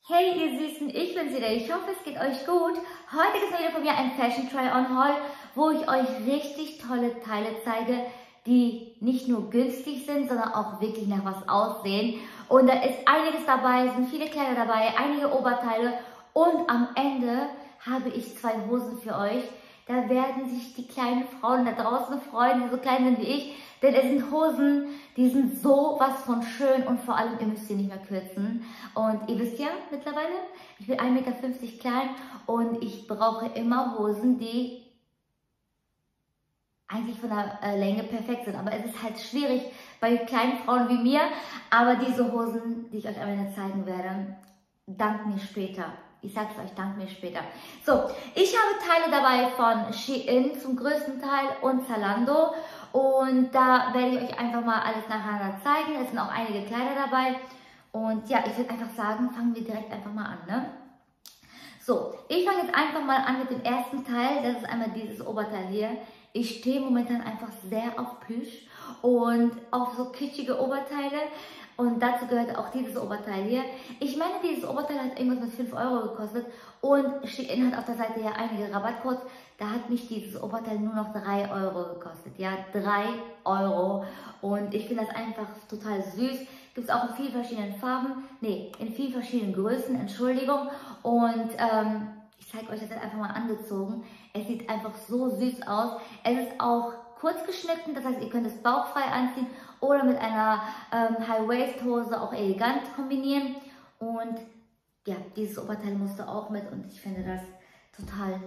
Hey ihr Süßen, ich bin's wieder. Ich hoffe, es geht euch gut. Heute gibt es wieder von mir ein Fashion Try-On Haul, wo ich euch richtig tolle Teile zeige, die nicht nur günstig sind, sondern auch wirklich nach was aussehen. Und da ist einiges dabei, sind viele Kleider dabei, einige Oberteile und am Ende habe ich 2 Hosen für euch. Da werden sich die kleinen Frauen da draußen freuen, die so klein sind wie ich, denn es sind Hosen, die sind sowas von schön und vor allem, ihr müsst sie nicht mehr kürzen. Und ihr wisst ja mittlerweile, ich bin 1,50 Meter klein und ich brauche immer Hosen, die eigentlich von der Länge perfekt sind. Aber es ist halt schwierig bei kleinen Frauen wie mir. Aber diese Hosen, die ich euch am Ende zeigen werde, dankt mir später. Ich sag's euch, dank mir später. So, ich habe Teile dabei von Shein zum größten Teil und Zalando. Und da werde ich euch einfach mal alles nacheinander zeigen. Es sind auch einige Kleider dabei. Und ja, ich würde einfach sagen, fangen wir direkt einfach mal an, ne? So, ich fange jetzt einfach mal an mit dem ersten Teil. Das ist einmal dieses Oberteil hier. Ich stehe momentan einfach sehr auf Plüsch und auf so kitschige Oberteile. Und dazu gehört auch dieses Oberteil hier. Ich meine, dieses Oberteil hat irgendwas mit 5 Euro gekostet. Und Shein hat auf der Seite ja einige Rabattcodes. Da hat mich dieses Oberteil nur noch 3 Euro gekostet. Ja, 3 Euro. Und ich finde das einfach total süß. Gibt es auch in vielen verschiedenen Farben. Nee, in vielen verschiedenen Größen, Entschuldigung. Und ich zeige euch das jetzt einfach mal angezogen. Es sieht einfach so süß aus. Es ist auch kurz geschnitten, das heißt, ihr könnt es bauchfrei anziehen oder mit einer High-Waist-Hose auch elegant kombinieren. Und ja, dieses Oberteil musste auch mit und ich finde das total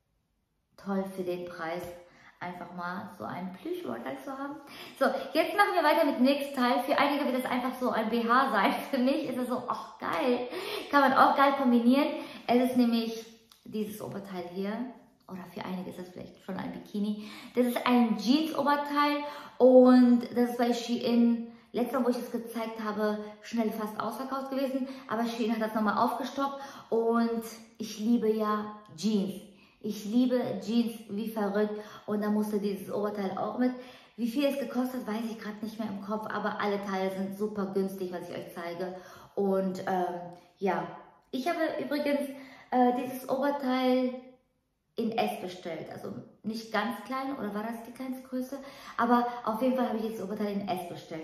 toll für den Preis, einfach mal so ein Plüsch-Oberteil zu haben. So, jetzt machen wir weiter mit dem nächsten Teil. Für einige wird das einfach so ein BH sein. Für mich ist es so, ach geil, kann man auch geil kombinieren. Es ist nämlich dieses Oberteil hier. Oder für einige ist das vielleicht schon ein Bikini. Das ist ein Jeans-Oberteil und das ist bei Shein, letztes Mal, wo ich das gezeigt habe, schnell fast ausverkauft gewesen. Aber Shein hat das nochmal aufgestockt und ich liebe ja Jeans. Ich liebe Jeans wie verrückt und da musste dieses Oberteil auch mit. Wie viel es gekostet, weiß ich gerade nicht mehr im Kopf, aber alle Teile sind super günstig, was ich euch zeige. Und ja, ich habe übrigens dieses Oberteil in S bestellt, also nicht ganz klein, oder war das die kleinste Größe? Aber auf jeden Fall habe ich jetzt das Oberteil in S bestellt.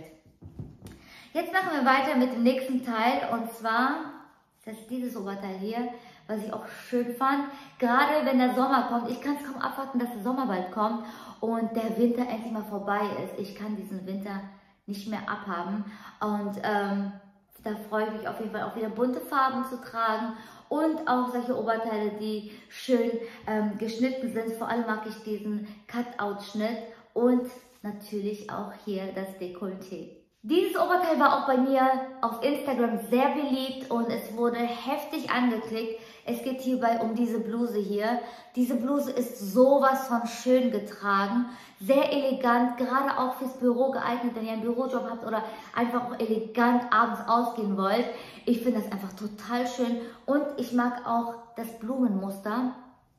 Jetzt machen wir weiter mit dem nächsten Teil und zwar ist das dieses Oberteil hier, was ich auch schön fand. Gerade wenn der Sommer kommt, ich kann es kaum abwarten, dass der Sommer bald kommt und der Winter endlich mal vorbei ist. Ich kann diesen Winter nicht mehr abhaben und da freue ich mich auf jeden Fall auch wieder bunte Farben zu tragen und auch solche Oberteile, die schön geschnitten sind. Vor allem mag ich diesen Cut-Out-Schnitt und natürlich auch hier das Dekolleté. Dieses Oberteil war auch bei mir auf Instagram sehr beliebt und es wurde heftig angeklickt. Es geht hierbei um diese Bluse hier. Diese Bluse ist sowas von schön getragen, sehr elegant, gerade auch fürs Büro geeignet, wenn ihr einen Bürojob habt oder einfach auch elegant abends ausgehen wollt. Ich finde das einfach total schön und ich mag auch das Blumenmuster.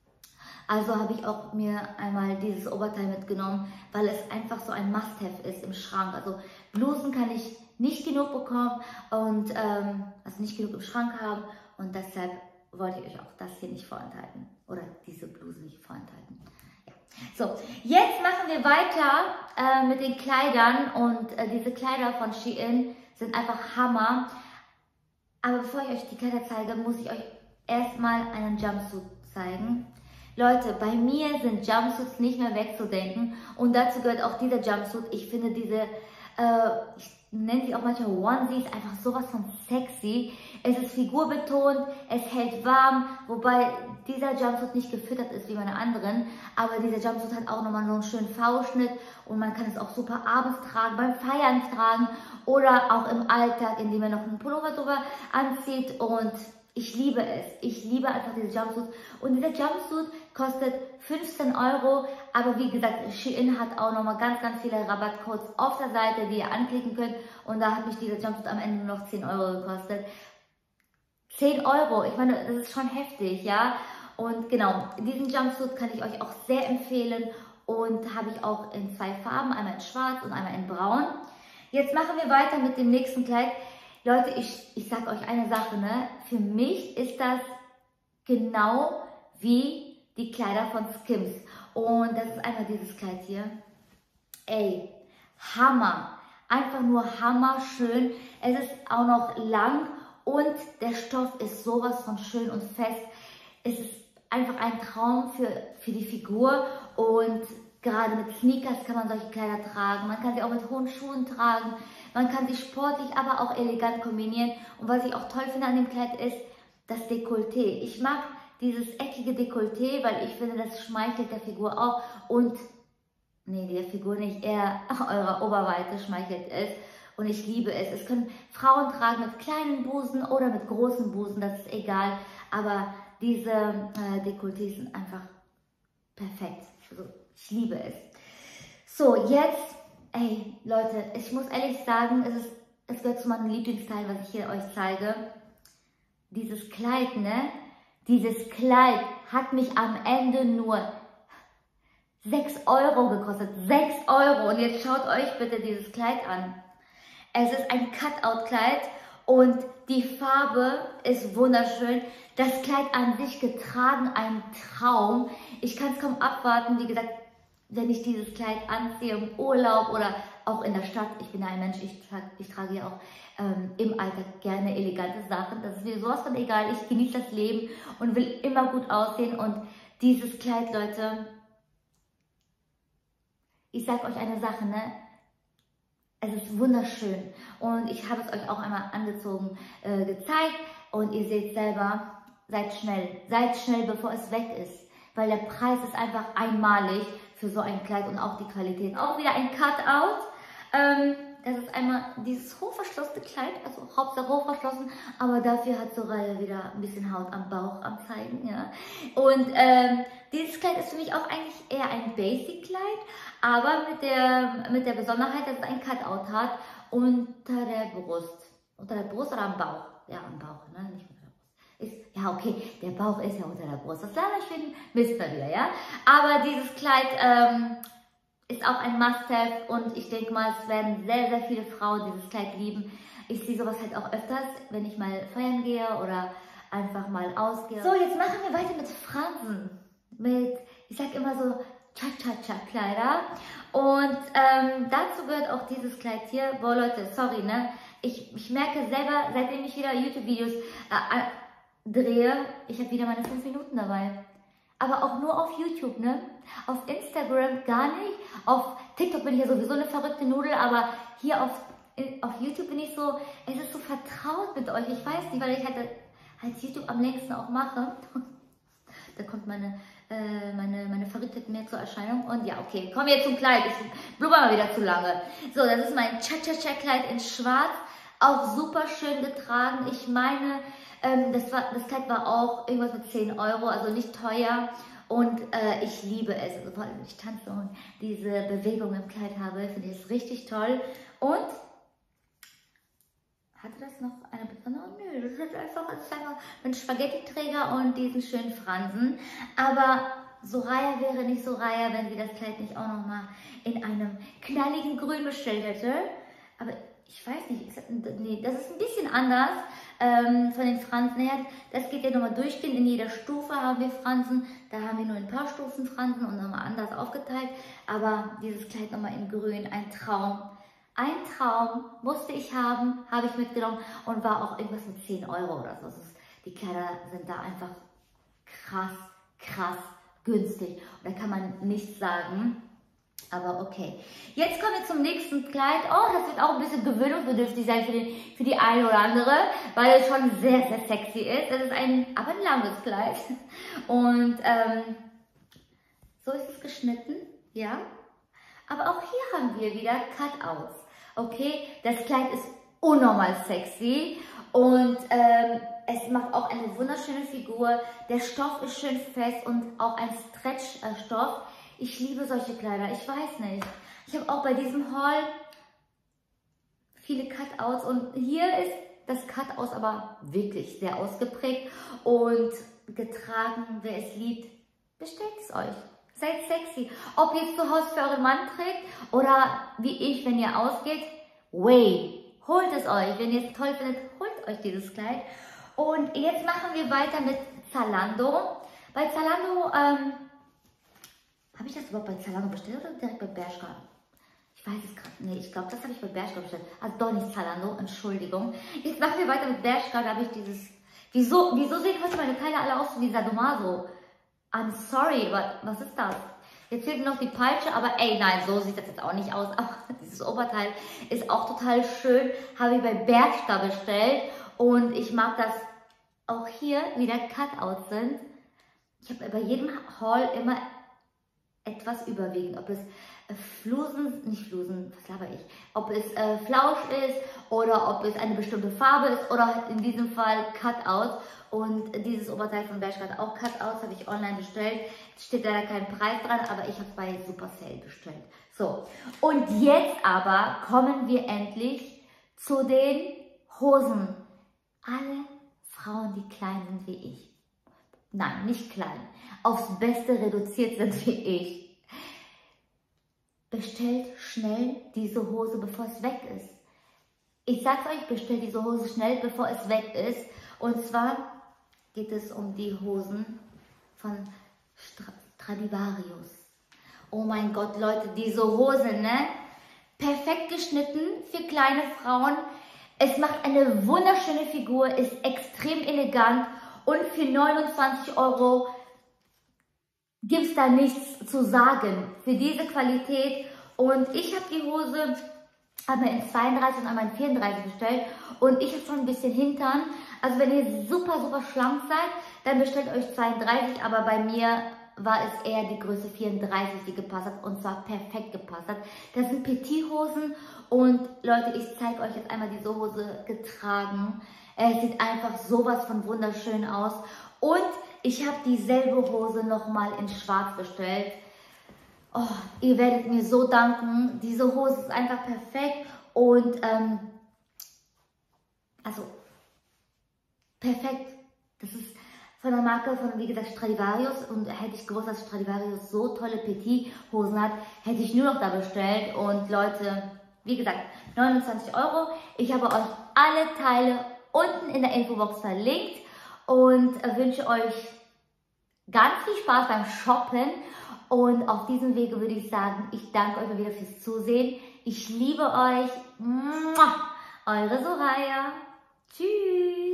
Also habe ich auch mir einmal dieses Oberteil mitgenommen, weil es einfach so ein Must-Have ist im Schrank. Also Blusen kann ich nicht genug bekommen und also nicht genug im Schrank haben und deshalb wollte ich euch auch das hier nicht vorenthalten oder diese Bluse nicht vorenthalten. Ja. So, jetzt machen wir weiter mit den Kleidern und diese Kleider von Shein sind einfach Hammer. Aber bevor ich euch die Kleider zeige, muss ich euch erstmal einen Jumpsuit zeigen. Leute, bei mir sind Jumpsuits nicht mehr wegzudenken und dazu gehört auch dieser Jumpsuit. Ich finde diese, ich nenne sie auch manchmal Onesies, einfach sowas von sexy. Es ist figurbetont, es hält warm, wobei dieser Jumpsuit nicht gefüttert ist wie meine anderen. Aber dieser Jumpsuit hat auch nochmal so einen schönen V-Schnitt und man kann es auch super abends tragen, beim Feiern tragen oder auch im Alltag, indem man noch einen Pullover drüber anzieht und ich liebe es. Ich liebe einfach diese Jumpsuit. Und dieser Jumpsuit kostet 15 Euro. Aber wie gesagt, Shein hat auch nochmal ganz, ganz viele Rabattcodes auf der Seite, die ihr anklicken könnt. Und da hat mich dieser Jumpsuit am Ende nur noch 10 Euro gekostet. 10 Euro, ich meine, das ist schon heftig, ja. Und genau, diesen Jumpsuit kann ich euch auch sehr empfehlen. Und habe ich auch in 2 Farben, einmal in schwarz und einmal in braun. Jetzt machen wir weiter mit dem nächsten Kleid. Leute, ich sag euch eine Sache, ne? für mich ist das genau wie die Kleider von Skims. Und das ist einmal dieses Kleid hier. Ey, Hammer. Einfach nur hammerschön. Es ist auch noch lang und der Stoff ist sowas von schön und fest. Es ist einfach ein Traum für die Figur und gerade mit Sneakers kann man solche Kleider tragen. Man kann sie auch mit hohen Schuhen tragen. Man kann sie sportlich, aber auch elegant kombinieren. Und was ich auch toll finde an dem Kleid ist das Dekolleté. Ich mag dieses eckige Dekolleté, weil ich finde, das schmeichelt der Figur auch. Und, nee, der Figur nicht, eher eurer Oberweite schmeichelt es. Und ich liebe es. Es können Frauen tragen mit kleinen Busen oder mit großen Busen, das ist egal. Aber diese Dekolletés sind einfach perfekt. Also, ich liebe es. So, jetzt, ey, Leute, ich muss ehrlich sagen, es gehört zu meinem Lieblingsteil, was ich hier euch zeige. Dieses Kleid, ne? Dieses Kleid hat mich am Ende nur 6 Euro gekostet. 6 Euro. Und jetzt schaut euch bitte dieses Kleid an. Es ist ein Cutout-Kleid und die Farbe ist wunderschön. Das Kleid an sich getragen, ein Traum. Ich kann es kaum abwarten, wie gesagt, wenn ich dieses Kleid anziehe im Urlaub oder auch in der Stadt. Ich bin ja ein Mensch, ich trage ja auch im Alltag gerne elegante Sachen. Das ist mir sowas von egal. Ich genieße das Leben und will immer gut aussehen. Und dieses Kleid, Leute, ich sage euch eine Sache, ne? Es ist wunderschön. Und ich habe es euch auch einmal angezogen gezeigt. Und ihr seht selber, seid schnell, bevor es weg ist. Weil der Preis ist einfach einmalig für so ein Kleid und auch die Qualität. Auch wieder ein Cutout. Das ist einmal dieses hochverschlossene Kleid, also Hauptsache hochverschlossen, aber dafür hat Soraya wieder ein bisschen Haut am Bauch am zeigen, ja. Und dieses Kleid ist für mich auch eigentlich eher ein Basic-Kleid, aber mit der Besonderheit, dass es ein Cutout hat unter der Brust. Unter der Brust oder am Bauch? Ja, am Bauch, ne? Nicht unter der Brust. Ja, okay, der Bauch ist ja unter der Brust. Das lernen wir finden, wisst ihr wieder, ja? Aber dieses Kleid ist auch ein Must-Have und ich denke mal, es werden sehr, sehr viele Frauen dieses Kleid lieben. Ich sehe sowas halt auch öfters, wenn ich mal feiern gehe oder einfach mal ausgehe. So, jetzt machen wir weiter mit Fransen. Ich sag immer so, Cha-Cha-Cha-Kleider. Und dazu gehört auch dieses Kleid hier. Boah, Leute, sorry, ne? Ich merke selber, seitdem ich wieder YouTube-Videos drehe, ich habe wieder meine 5 Minuten dabei. Aber auch nur auf YouTube, ne? Auf Instagram gar nicht. Auf TikTok bin ich ja sowieso eine verrückte Nudel, aber hier auf YouTube bin ich so, es ist so vertraut mit euch. Ich weiß nicht, weil ich halt YouTube am längsten auch mache. Da kommt meine Verrücktheit mehr zur Erscheinung. Und ja, okay, kommen wir jetzt zum Kleid. Ich blubber mal wieder zu lange. So, das ist mein Cha-Cha-Cha-Kleid in Schwarz. Auch super schön getragen. Ich meine, das Kleid war auch irgendwas mit 10 Euro, also nicht teuer. Und ich liebe es. Also vor allem, ich tanze und diese Bewegung im Kleid habe, finde ich es richtig toll. Und hatte das noch eine besondere? Nö, das ist einfach ein Spaghetti-Träger und diesen schönen Fransen. Aber Soraya wäre nicht Soraya, wenn sie das Kleid nicht auch nochmal in einem knalligen Grün bestellt hätte. Aber ich weiß nicht, nee, das ist ein bisschen anders von den Fransen her. Das geht ja nochmal durchgehend. In jeder Stufe haben wir Fransen. Da haben wir nur ein paar Stufen Fransen und nochmal anders aufgeteilt. Aber dieses Kleid nochmal in Grün, ein Traum. Ein Traum musste ich haben, habe ich mitgenommen und war auch irgendwas mit 10 Euro oder so. Die Kleider sind da einfach krass günstig. Und da kann man nichts sagen. Aber okay. Jetzt kommen wir zum nächsten Kleid. Oh, das wird auch ein bisschen gewöhnungsbedürftig sein für die eine oder andere, weil es schon sehr, sehr sexy ist. Es ist aber ein langes Kleid. Und so ist es geschnitten, ja. Aber auch hier haben wir wieder Cutouts. Okay, das Kleid ist unnormal sexy und es macht auch eine wunderschöne Figur. Der Stoff ist schön fest und auch ein Stretch-Stoff. Ich liebe solche Kleider, ich weiß nicht. Ich habe auch bei diesem Haul viele Cutouts und hier ist das Cutout aber wirklich sehr ausgeprägt und getragen. Wer es liebt, bestellt es euch. Seid sexy. Ob ihr es zu Hause für euren Mann trägt oder wie ich, wenn ihr ausgeht, holt es euch. Wenn ihr es toll findet, holt euch dieses Kleid. Und jetzt machen wir weiter mit Zalando. Bei Zalando, habe ich das überhaupt bei Zalando bestellt oder direkt bei Bershka? Ich weiß es gerade, nee, ich glaube, das habe ich bei Bershka bestellt. Also doch nicht Zalando, Entschuldigung. Jetzt machen wir weiter mit Bershka, da habe ich dieses... Wieso sehen heute meine Teile alle aus wie Sadomaso? I'm sorry, aber was ist das? Jetzt fehlt noch die Peitsche, aber ey, nein, so sieht das jetzt auch nicht aus. Aber dieses Oberteil ist auch total schön. Habe ich bei Bershka bestellt. Und ich mag, dass auch hier wieder Cutouts sind. Ich habe bei jedem Haul immer etwas überwiegend. Ob es was laber ich? Ob es Flausch ist oder ob es eine bestimmte Farbe ist oder in diesem Fall Cutouts. Und dieses Oberteil von Bershka hat auch Cutouts, habe ich online bestellt. Steht leider kein Preis dran, aber ich habe bei Super Sale bestellt. So, und jetzt aber kommen wir endlich zu den Hosen. Alle Frauen, die klein sind wie ich. Nein, nicht klein. Aufs Beste reduziert sind wie ich. Bestellt schnell diese Hose, bevor es weg ist. Ich sag's euch, bestellt diese Hose schnell, bevor es weg ist. Und zwar geht es um die Hosen von Stradivarius. Oh mein Gott, Leute, diese Hose, ne? Perfekt geschnitten für kleine Frauen. Es macht eine wunderschöne Figur, ist extrem elegant und für 29 € gibt es da nichts zu sagen für diese Qualität. Und ich habe die Hose einmal in 32 und einmal in 34 bestellt und ich habe schon ein bisschen Hintern. Also wenn ihr super, super schlank seid, dann bestellt euch 32, aber bei mir war es eher die Größe 34, die gepasst hat und zwar perfekt gepasst hat. Das sind Petit-Hosen und Leute, ich zeige euch jetzt einmal diese Hose getragen. Es sieht einfach sowas von wunderschön aus und ich habe dieselbe Hose nochmal in schwarz bestellt. Oh, ihr werdet mir so danken. Diese Hose ist einfach perfekt und also perfekt. Das ist von der Marke von, wie gesagt, Stradivarius und hätte ich gewusst, dass Stradivarius so tolle Petit-Hosen hat, hätte ich nur noch da bestellt und Leute, wie gesagt, 29 €. Ich habe euch alle Teile unten in der Infobox verlinkt und wünsche euch ganz viel Spaß beim Shoppen und auf diesem Wege würde ich sagen, ich danke euch mal wieder fürs Zusehen. Ich liebe euch. Eure Soraya. Tschüss.